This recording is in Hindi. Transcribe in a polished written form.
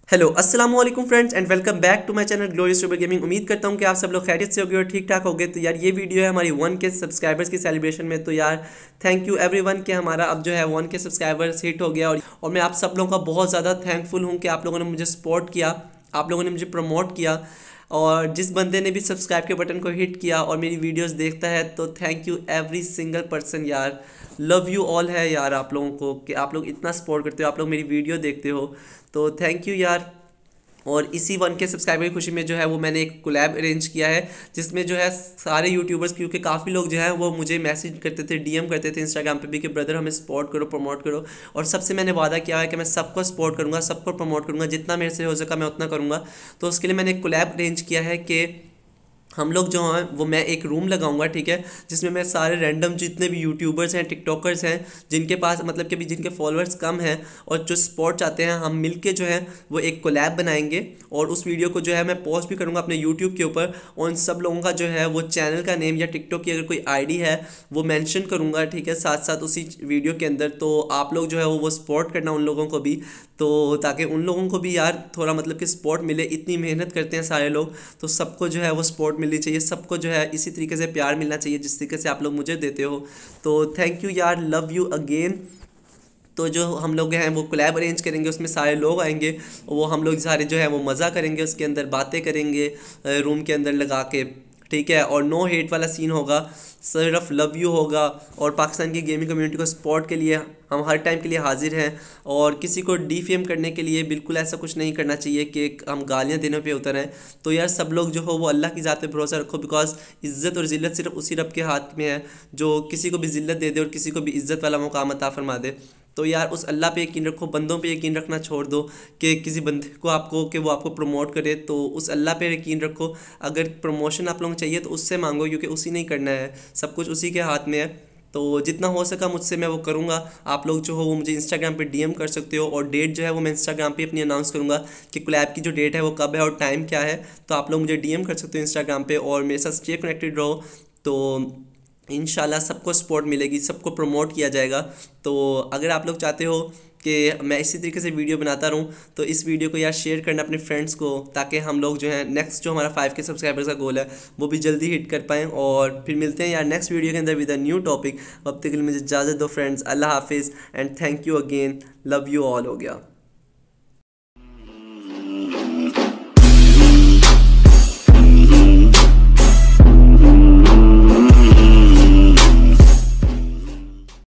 हेलो अस्सलाम वालेकुम friends and welcome back to my channel Glorious Super Gaming. उम्मीद करता हूँ कि आप सब लोग खैरियत से होगे और ठीक ठाक होगे। तो यार ये वीडियो है हमारी 1K सब्सक्राइबर्स की सेलिब्रेशन में। तो यार थैंक यू एवरीवन कि हमारा अब जो है 1K सब्सक्राइबर्स हिट हो गया और मैं आप सब लोगों का बहुत ज़्यादा थैंकफुल हूँ कि आप लोगों ने मुझे सपोर्ट किया, आप लोगों ने मुझे प्रमोट किया। और जिस बंदे ने भी सब्सक्राइब के बटन को हिट किया और मेरी वीडियोस देखता है तो thank you every single person यार। लव यू ऑल है यार आप लोगों को कि आप लोग इतना सपोर्ट करते हो, आप लोग मेरी वीडियो देखते हो, तो थैंक यू यार। और इसी 1K सब्सक्राइबर की खुशी में जो है वो मैंने एक कोलैब अरेंज किया है जिसमें जो है सारे यूट्यूबर्स, क्योंकि काफ़ी लोग जो है वो मुझे मैसेज करते थे, डीएम करते थे इंस्टाग्राम पे भी कि ब्रदर हमें सपोर्ट करो, प्रमोट करो। और सबसे मैंने वादा किया है कि मैं सबको सपोर्ट करूँगा, सबको प्रमोट करूँगा, जितना मेरे से हो सका मैं उतना करूँगा। तो उसके लिए मैंने एक कोलैब अरेंज किया है कि हम लोग जो हैं वो मैं एक रूम लगाऊंगा, ठीक है, जिसमें मैं सारे रैंडम जितने भी यूट्यूबर्स हैं, टिकटॉकर्स हैं, जिनके पास मतलब कि भी जिनके फॉलोअर्स कम हैं और जो सपोर्ट चाहते हैं, हम मिलके जो है वो एक कोलैब बनाएंगे। और उस वीडियो को जो है मैं पोस्ट भी करूंगा अपने यूट्यूब के ऊपर और उन सब लोगों का जो है वो चैनल का नेम या टिकटॉक की अगर कोई आईडी है वो मेंशन करूंगा, ठीक है, साथ साथ उसी वीडियो के अंदर। तो आप लोग जो है वो सपोर्ट करना उन लोगों को भी, तो ताकि उन लोगों को भी यार थोड़ा मतलब कि सपोर्ट मिले। इतनी मेहनत करते हैं सारे लोग, तो सबको जो है वो सपोर्ट मिलनी चाहिए, सबको जो है इसी तरीके से प्यार मिलना चाहिए जिस तरीके से आप लोग मुझे देते हो। तो थैंक यू यार, लव यू अगेन। तो जो हम लोग हैं वो कोलैब अरेंज करेंगे, उसमें सारे लोग आएंगे, वो हम लोग सारे जो है वो मज़ा करेंगे, उसके अंदर बातें करेंगे रूम के अंदर लगा के, ठीक है। और नो हेट वाला सीन होगा, सिर्फ लव यू होगा। और पाकिस्तान की गेमिंग कम्युनिटी को सपोर्ट के लिए हम हर टाइम के लिए हाजिर हैं। और किसी को डीफेम करने के लिए बिल्कुल ऐसा कुछ नहीं करना चाहिए कि हम गालियाँ देने पे उतर आएँ। तो यार सब लोग जो हो वो अल्लाह की ज़ात पे भरोसा रखो, बिकॉज इज़्ज़त और ज़िल्लत सिर्फ उसी रब के हाथ में है जो किसी को भी ज़िल्लत दे दे और किसी को भी इज़्ज़त वाला मुकाम अता फरमा दे। तो यार उस अल्लाह पे यकीन रखो, बंदों पे यकीन रखना छोड़ दो कि किसी बंदे को आपको कि वो आपको प्रमोट करे। तो उस अल्लाह पे यकीन रखो। अगर प्रमोशन आप लोगों को चाहिए तो उससे मांगो, क्योंकि उसी ने ही करना है, सब कुछ उसी के हाथ में है। तो जितना हो सका मुझसे मैं वो करूँगा। आप लोग जो हो वो मुझे इंस्टाग्राम पे डीएम कर सकते हो और डेट जो है वो मैं इंस्टाग्राम पे अपनी अनाउंस करूँगा कि कोलैब की जो डेट है वो कब है और टाइम क्या है। तो आप लोग मुझे डीएम कर सकते हो इंस्टाग्राम पे और मेरे साथ स्टे कनेक्टेड रहो। तो इंशाल्लाह सबको सपोर्ट मिलेगी, सबको प्रमोट किया जाएगा। तो अगर आप लोग चाहते हो कि मैं इसी तरीके से वीडियो बनाता रहूं तो इस वीडियो को यार शेयर करना अपने फ्रेंड्स को, ताकि हम लोग जो है नेक्स्ट जो हमारा 5K सब्सक्राइबर्स का गोल है वो भी जल्दी हिट कर पाएँ। और फिर मिलते हैं यार नेक्स्ट वीडियो के अंदर विद अ न्यू टॉपिक। अब तक के लिए मुझे इजाज़त दो फ्रेंड्स, अल्लाह हाफिज़ and thank you again, love you all हो गया।